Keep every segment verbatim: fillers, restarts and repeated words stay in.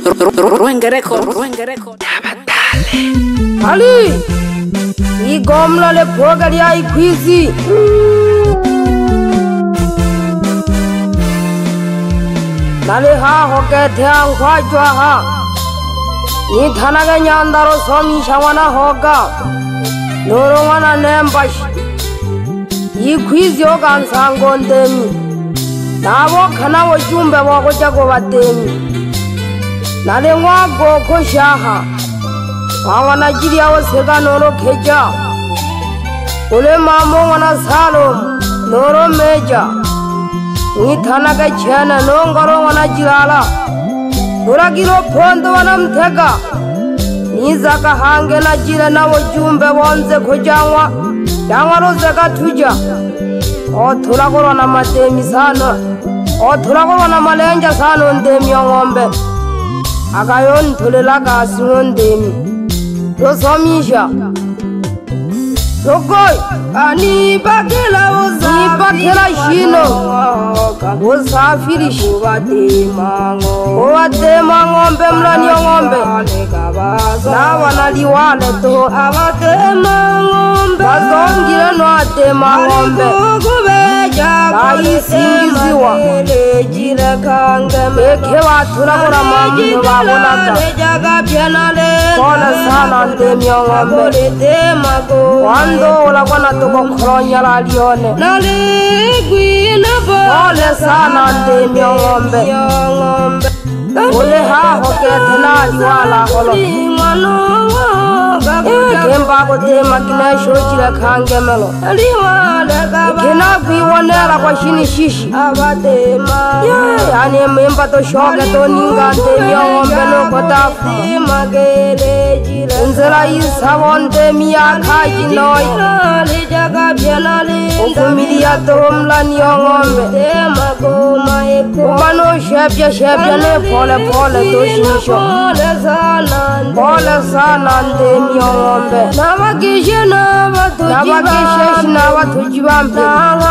Ruenge Record, Ruenge Record. Ali, I gomla le pogari ai quizi. Nale ha hoke theang khwa jwa ha. Ni thana ga nyandaro somi shawana hoga. Noro wana nembash. I quizi o kan sangondemi. Nawo khana wo jumbe wo ko jago batemi. Nale ngwa go ko shaha. Wawana jiria wo sega noro keja. Ule mamo wana salo noro meja. Ni thana ka chena no ngaro wana jirala. Dura kilo fondo wana mthega. Ni zaka hange na jira na wo jumbe wonze khojangwa. Dangaro zaka tuja. O thura koro na matemi sana. O thura koro na malenja sana ndemi ngombe. Akayon thulela ka sundemi. Lo somisha. Lokoi ani bakela uza ni bakela shino usafiri shubate mango wate mangombe mlani ngombe na wanaliwale to abate mangombe bazongire no ate mangombe aisingiziwa jira kange ekewa turakora mamu babonaka kona sana ndemi ngombe Wando wala kwana toko kronya la lione Nale gwina bo Ole sana ndemi ngombe Ole ha hoke tena liwala holo Kemba ko tema kina shojira kange melo Kina kuiwanera kwa shini shishi Yani memba to shoke to ninga ndemi ngombe no kotafu Nzela isawon ndemi akaji noi Ukumilia to mlani ngombe Umano shepya shepya ne pole pole to shisho Pole sana ndemi ngombe Nabakishe Nabakishe Nabatujibampe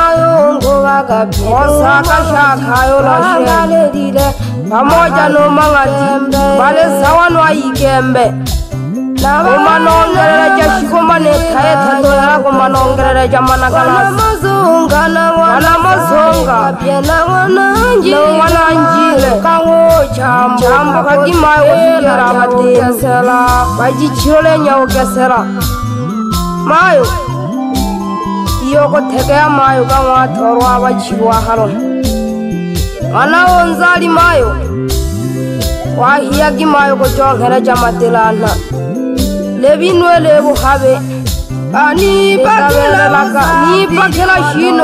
Osaka shaka yola she Pamoja no mangati Bale sawa no aikembe Umanongere jashikomane tae tato yako manongere jamana kalas Wana mazonga No wana njile Kango chambo Chambo kakimayo kusikera abate Baji chirole nyao kesera Mayo Iyoko tegea mayo kama atorwa abachiwa haro Wana onzali mayo Wahia kimayo kuchongere jamatilana Lebi nwele buhabe Ani bakela laka Ni bakela shino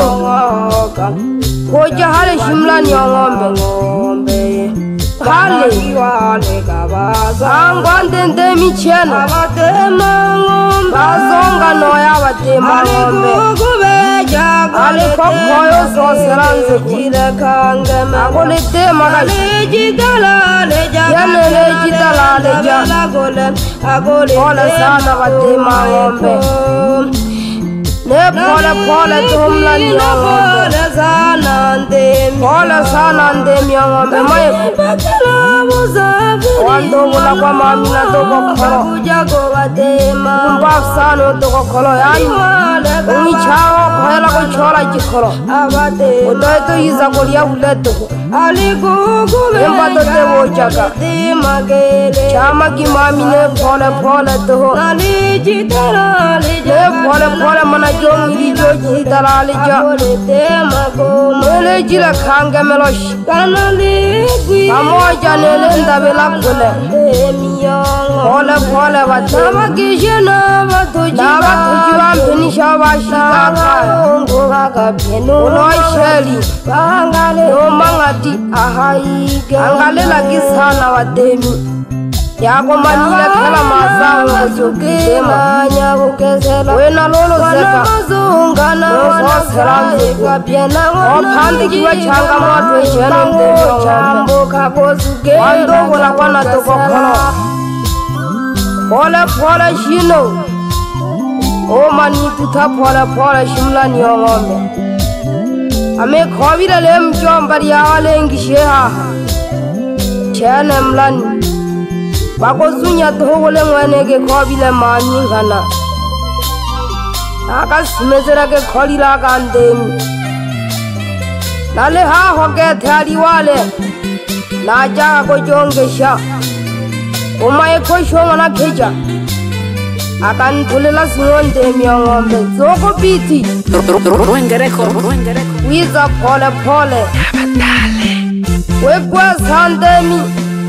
Koja hale shimla ni ngombe Hale Angwande ndemi chena Bazonga noya watema ngombe Ale kokoyo soseranze jira kange Agole tema kashi Yane leji dala leja Pole sana watema ngombe Ne pole pole tumla ni ngombe Pole sana ndemi ngombe Maye Wando wula kwa mamina toko kolo Kumbaf sano toko kolo Yani Ungi chao kohela kuchola jikolo Utoe to hiza kulia uleto Emba to tewo jaka Chama ki mamine pole pole toho Ne pole pole mana jongi di joji hitala alija Nele jila kange melosh Pamoja nele ndabela kule Pole pole wate Naba tujiwa mpenisha washika Unoi sheli No mangati Angalela kisana watemi Yako manile kela mazangu Kukema Wena lolo zeka Noso seranze Opandi kiwa changa moto Ishene ndemi Wando wala wana toko kolo Pole pole shino O mani tuta pole pole shimla ni ngombe Ame kovira le mjomba ya wale ngisheha chene mlani bako zunya dhogole ngwane ke khobile mani khana aka simezera ke khorila kandemi nale ha hoke thari wale na jaga ko jongesha umaye ko shomana kheja akan thulela singonde miyongombe zoko biti Ruengereko Ruengereko wiza pole pole wekwa sandemi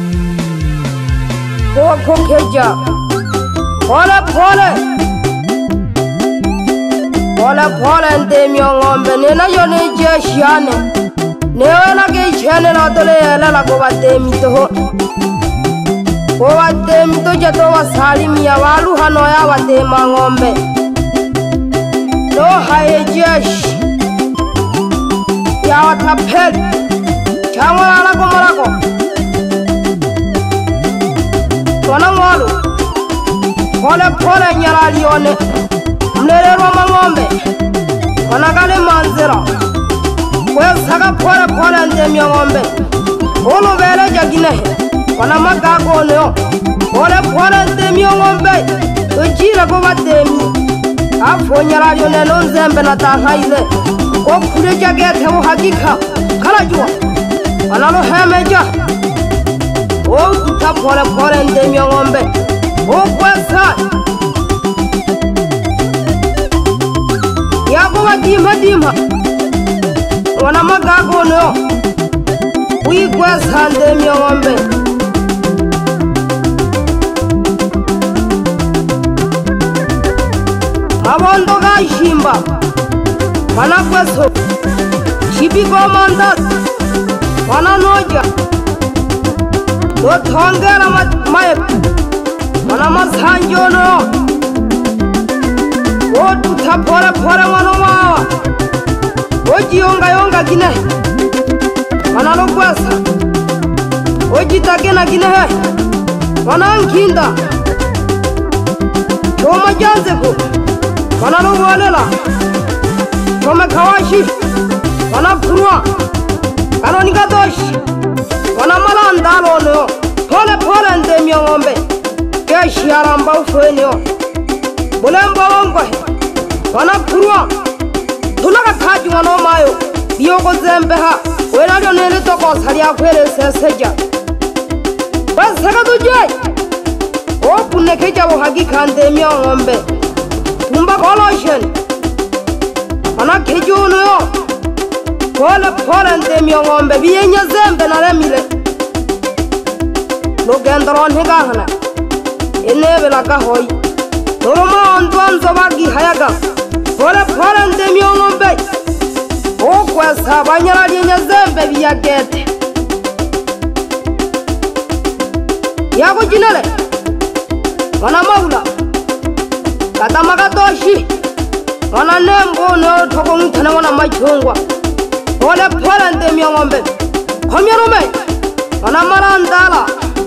ko kheja pole pole pole pole ndemi miyongombe nena yone jeshiane neona ke chene na tole ela la ko batemi to Owa temi to jato wa salimi ya walu hano ya wa tema ngombe No hae jesh Ya wa tapeli Chango alako malako Tona ngwalu Pole pole nyara lione Mlererwa mangombe Wanagale manzira Kwe saka pole pole ndemi ya ngombe Olo vele jaginehe Wana magago leo Pole pole ndemi ngombe Ujira ko batemi Afonyara yone nonzembe na tahaile Ko kuleja gete wo hakika Kala jua Wana lo hemeja O kuta pole pole ndemi ngombe O kwesa Yako wadima dima Wana magago leo Ui kwesa ndemi ngombe Abondo ga shimba Wana kweso Shibi go mandat Wana noja Do thongera mayep Wana masanjo no O tuta pore pore wano mawa Oji yonga yonga gine Wana no kwesa Oji takena gine he Wana ankinda Choma janze ko Wana no walela Chome kawashi Wana purwa Kano nikatoshi Wana malanda lono Pole pole ndemi ngombe Keshi aramba ufweni yo Bulemba wongwe Wana purwa Tulaka kaji wano mayo Biyoko zembe ha Wena lyo nene toko sari akwele seseja Basaka tujai Opu nekeja wahagika ndemi ngombe Tumba koloshen Wana kejuno yo Pole pole ndemi ngombe Bienya zembe na remile Lugendron higahana Enebe la kahoi Noroma onduan zobagi hayaga Pole pole ndemi ngombe Okwesa banyara lienya zembe biya gete Yako jinele Wana maula Kata magatoshi Wana nembo no toko ngitana wana machungwa Pole pole ndemi ngombe Komyerume Wana marandala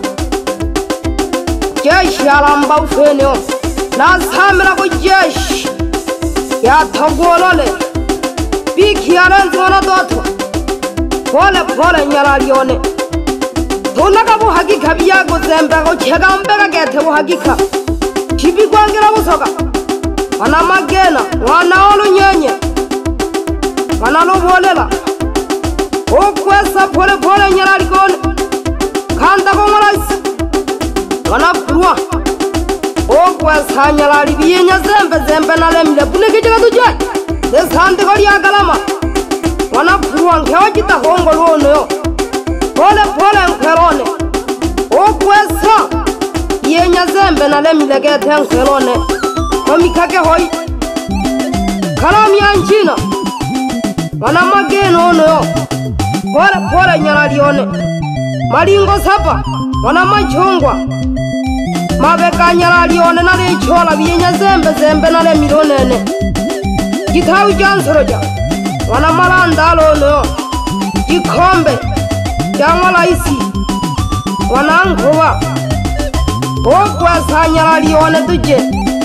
Jeshi alamba ufeni yo Nasamira ko jeshi Ya thogolole Biki yarenzi wana doto Pole pole nyala lione Tunaka bu hakika biyago zembe Ko chega mbega gete bu hakika Chibi kwangira busoka Wana magena Wana olu nyenye Wana lubolela Okwesa pole pole nyala likone Kanda kongolaisi Wana purwa Okwesa nyala libiyenya zembe zembe na lemile Puneke jiga tujai Desante kodi agalama Wana purwa nkewa jita hongo luono yo Pole pole nkwerone Okwesa Yenya zembe na lemile gete nkwerone Komikake hoi Kalami anchina Wana mageno ono yo Pole pole nyala lione Maringo sapa Wana machungwa Mabeka nyala lione na lechola Bienya zembe zembe na lemilonene Jitawi jansoroja Wana malanda ono yo Jikombe Jamala isi Wana nghuwa Okwesa nyala lione tuje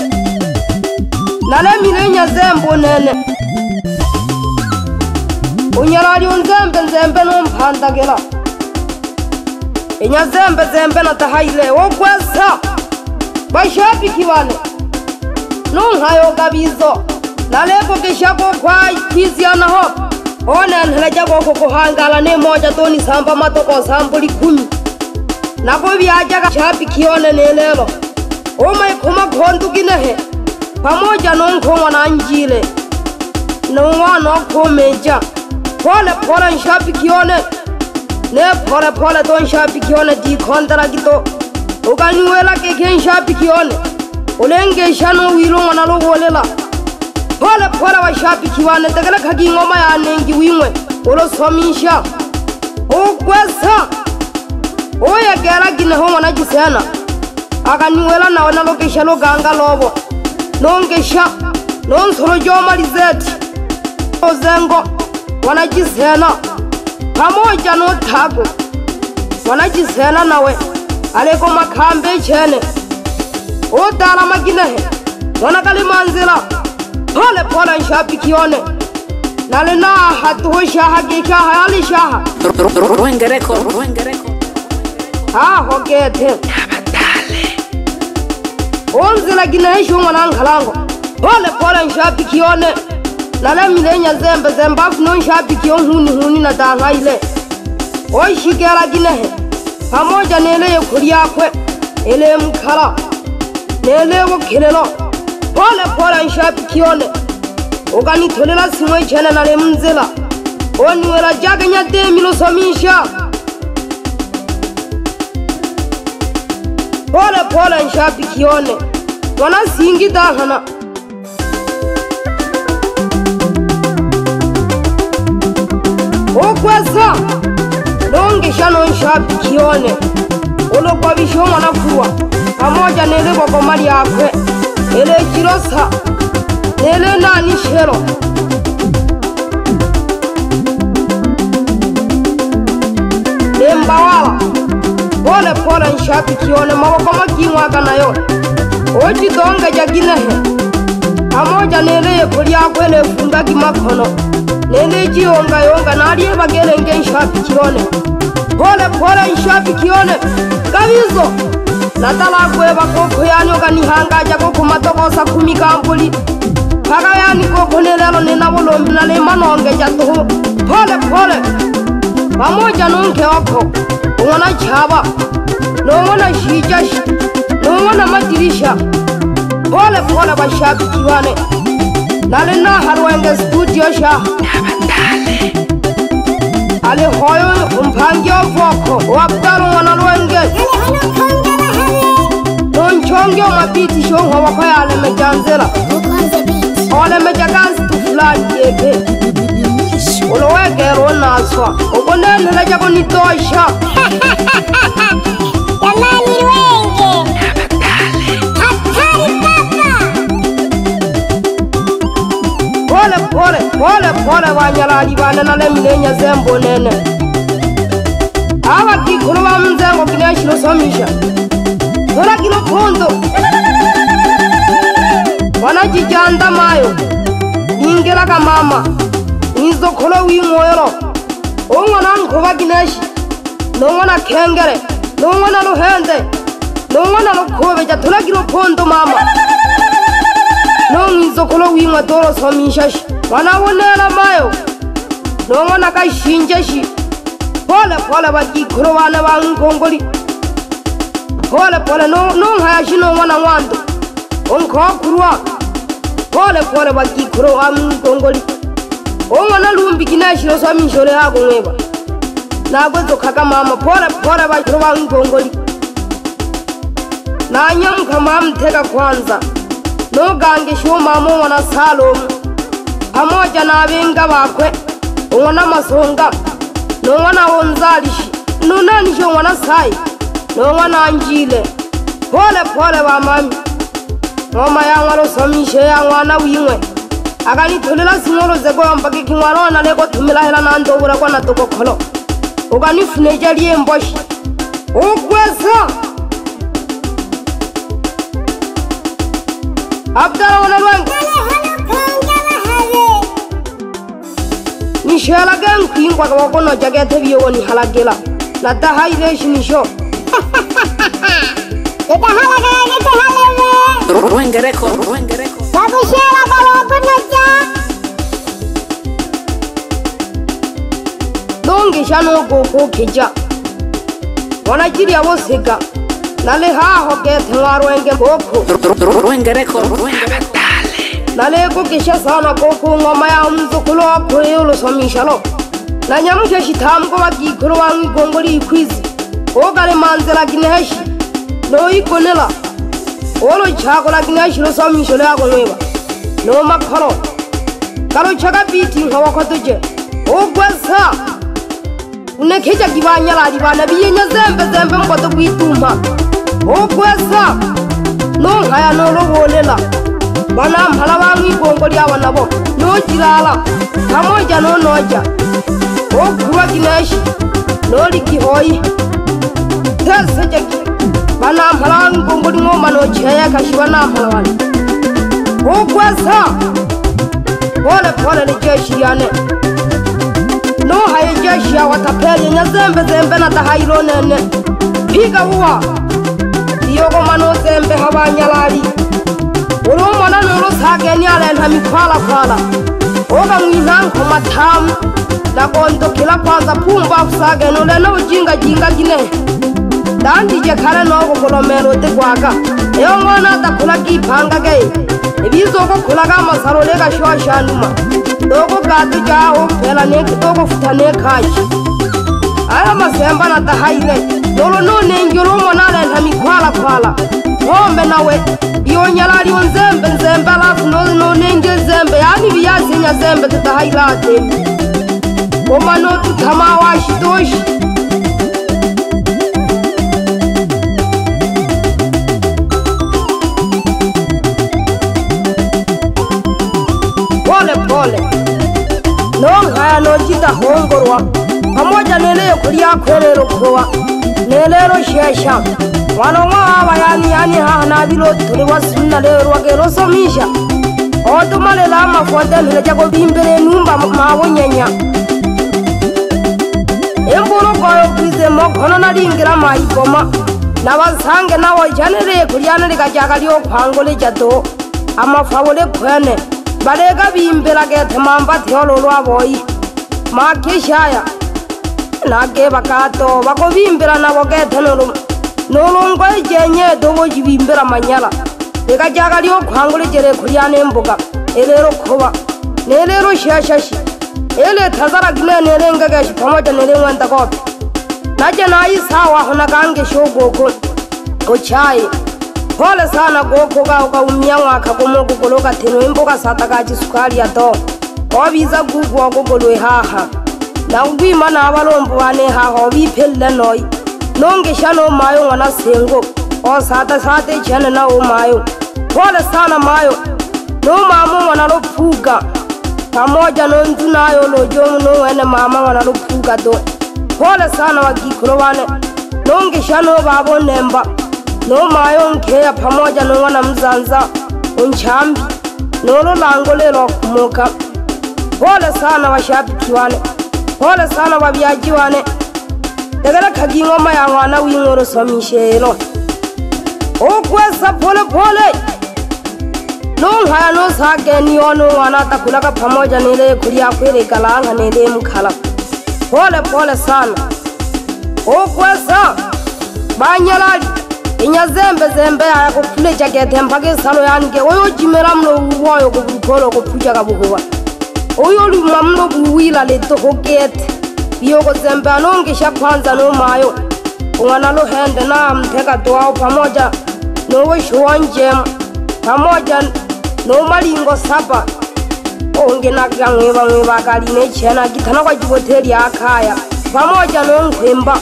Nale milenya zembo nene Unyala lion zembe zembe no mpanda gela Inya zembe zembe na tahaile okwesa bashabiki bane nonhayo gabizo naleko kishako kwa kiziana ho ona nheleja ko kuhangala ne moja toni samba matoko sambuli kumi nako byaja gashabiki one nelelo oma ikoma khondu kinehe pamoja nonkhomo na njile nongwana khomeja pole pole nshabiki one ne pole pole don shabiki one di kontara kito ukaniwela ke ken shabiki one ulenge shano wilo ngwana lo bolela pole pole wa shabiki wane tegela khagi ngoma ya nengi wimwe ulo somisha ukwesa oya gera kine ho ngwana jisena akaniwela nawe na location lo ganga lobo nongesha nonsolo joma lizeti ozengo wana jisena pamoja no thago wana jisena nawe aleko makhambe chene odala maginehe wana kalimanzila pole pole nshabiki one nale na hatu ho shaha gekha hali shaha Wengereko Wengereko ha hogete abadale onzila ginehe shuma nanghalango pole pole nshabiki one nale milenya zembe zemba no nshabiki huni huni na dangaile oshigera ginehe pamoja nele yekuri yakwe ele mkhala nele wokhelelo pole pole nshabiki one uganitholela simwe chene nale mzela oniwela jaganya demilo somisha pole pole nshabiki one wana singi dahana okwesa nongesha no nshabiki one ulo kwa bisho mwana kuwa pamoja nele boko mali yakwe ele jirosa nele nani shero nembawala pole pole nshabiki one maboko makimwa kanayo oji donga jaginehe pamoja nele yekuri yakwe le funga kimakono nele jionga yonga naliye bagelenge nshabiki one pole pole nshabiki one kabizo natala kweba koko yani oganihangaja koko matokosa kumikambuli paka yani koko nelelo nenabulombi nale manonge jatuhu pole pole pamoja nonke wako ungona chaba nongona shijashi nongona madirisha pole pole bashabiki wane nale na harwenge studio sha abadale ale hoyo umpangi ovoko wabdalo wana rwenge nonchonge mabiti shongo wakoya ale mejanzela ole mejagansi tufulani yeke ulo wegero naswa ukonene leja konitosha jamani wenge abadale hatari papa pole pole pole pole wanyalali bane nale milenya zembo nene aba kikuru ba mzengo kinashiro somisha tora kino kondo wana jijanda mayo ingela ka mama nizo kholo wi moyoro ongona nkhoba kinashi nongona khengere nongona lo hende nongona lo khobe ja tora kino kondo mama nongizo kholo wi ngatoro somisha wana wonela mayo nongona ka shinje shi pole pole ba kikuru bana ba ngongoli pole pole no no haya shino wana wando onko kurwa pole pole ba kikuru am ngongoli ongona lumbi kinashiro so mishore yako ngeba nagwezo khaka mama pole pole ba kikuru ba ngongoli na nyamka mamtheka kwanza no gange sho mama wana Salom pamoja na benga bakwe ongona masonga no wana onzalishi no nani sho wana sai no wana njile pole pole ba mami mama yangu lo somishe yangu ana wimwe akani tholela singolo zego ambake kingwana na leko thumela hela na ndobura kwa na tokokholo ukani funeja liye mboshi ukwesa abdala wana lwangu nishela gen kwingwa kwa kono jagete biyo ni halagela na tahaile shinisho Itahala kaya itahala we. Wengereko, wengereko. Babushera kalo kunaja. Donge shano koko kija wana jiri abo sega nale ha hoke thwaro enge koko Wengereko, wengereko. nale ko kisha sana koko ngoma ya mzukulo akoyolo somishalo na nyamusha shitamu ko bagikoro wangi gongoli ikwizi o kale manzela kineshi no ikonela olo chako la kineshi lo somishalo yako nwewa no makhalo kalo chaka biti ngawa khotoje o gwasa unekeja kibanya la libana biyenya zembe zembe mboto kuituma okwesa no ngaya no lobolela bana mhala bangi gongo lyawa nabo no jilala kamoja no noja okuwa kineshi no likihoi teseje bana mhala bangi gongo ngoma no cheya kashiwa na mhala okwesa pole pole ni jeshi yane no haye jeshi ya watapeli nya zembe zembe na tahailo nene piga uwa iyoko mano zembe habanyalali ulo mwana nulo sage ni ale na mikwala kwala oga mwinanko matamu na kondo kila kwanza pumba usage no lena ujinga jinga jine dandi je kare no golomero te kwaga eyo mwana takula kipanga ge ebizo ko kulaga masaro lega shosha numa dogo gatu jao pela ne dogo futane kaji ala masemba na tahaile dolo no nenjolo monale na mikwala kwala hombe nawe iyo nyalali onzembe nzembe alafu no no nenge zembe yani biyazi nya zembe tahailate koma no tutama washi toshi pole pole no ngaya no jita hongorwa pamoja neleo kulia kwerero kwa nelero shesha wano mwa yani yani ha na bilo tuli wasunna lero wagero somisha oto male la mafonte nile jago bimbere numba mawonyenya embolo koyo krize mo kono na dingira maikoma na basange nawo janere kuliana likajaga lyo kwangole jato amafawole kwene balega bimbera ge thamamba thiolo lwa boyi makishaya nage bakato bako bimbera nabo ge thanolo nolongo jenye dobo jibimbera manyala lega jaga lyo kwangole jere kuliane mboga elero khoba nelero shashashi ele thazara gine nelenga gashi pamoja nelengwa ntakopi naje nayi sawa hona kange shogoko ochai pole sana goko ga ukaumia mwaka komogo koloka teno imboga sataka chisukali yato obiza gugu ogogolwe haha na ugwima na abalombo bane haha obipelle noi nonge shano mayo ngana sengo o sata sate chene na o mayo pole sana mayo no mama mwana lopuga pamoja no ntunayo lojo no wene mama mwana lopuga do pole sana wagikolo bane nonge shano babo nemba no mayo nkeya pamoja no wana mzanza unchambi nolo lango lelo kumuka pole sana washabiki wane pole sana wabiaji wane tegera kagingoma ya mwana wingoro somishelo okwesa pole pole no ngaya no sage ni ono wana takulaka pamoja nile kulia kwele kalanga nile mkhala pole pole sana okwesa banyalali inya zembe zembe ya kufule jakete mpake salo yange oyo jimera mlo uwoyo kubukolo kupuja kabuhuwa oyo luma mlo kuwila leto kokete biyoko zembe anongesha kwanza no mayo ungana lo hende na mteka tuwao pamoja no wishuwa njema pamoja no malingo saba onge naga ngweba ngweba kaline chena kitana kwa jiboteli akaya pamoja no nkwemba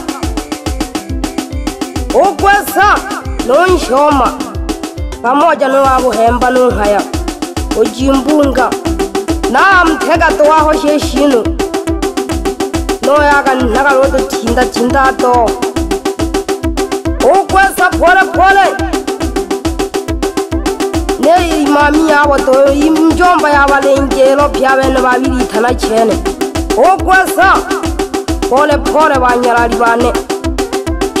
okwesa no nshoma pamoja no abuhemba no nkaya ojimbunga na mtega towaho sheshino no yaga naga lodo tinda tinda to okwesa pole pole ne imami yabo to imjomba yabalengelo pyabene babiri tana chene okwesa pole pole banyarali bane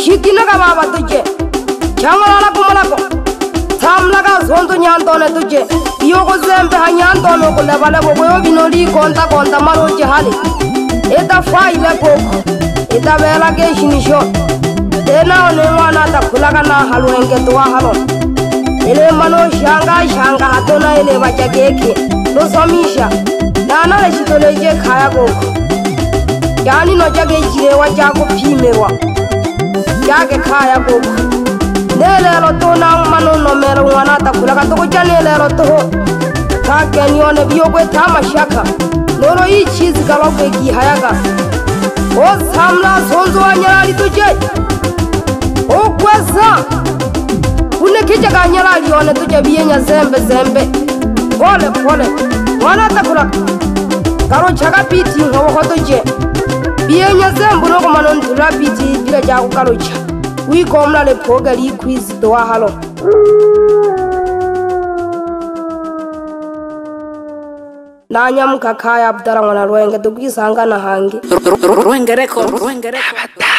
shikina ka baba tuje changala la kumala ko tamla ka zonto nyantone tuje yoko zembe ha nyantone ko lebala bo yo binoli konta konta maro jehali eta faile koko eta bela ke shinisho tena one wana ta khulaga na halwenge to halo ele mano shanga shanga hatona ele bacha keke no somisha nana le shitoleje khaya koko yani no jage jire wa jago phimewa jage khaya koko nele lo to na mano no mero wana ta khulaga to ko janele lo to ka keni one biyo ko thama shaka noro yi cheese kalo pe ki hayaga o samla sonzo anyali tuje o kwesa une kije ka anyali one tuje biyenya zembe zembe pole pole wana ta khulaga karo chaga piti ngo ko tuje biyenya zembu no ko manon tula piti bila jago karo cha wi komla le pogari quiz to halo Nanya mkakaya abdara wana ruenge tukisanga na hangi Ruenge record, ruenge record.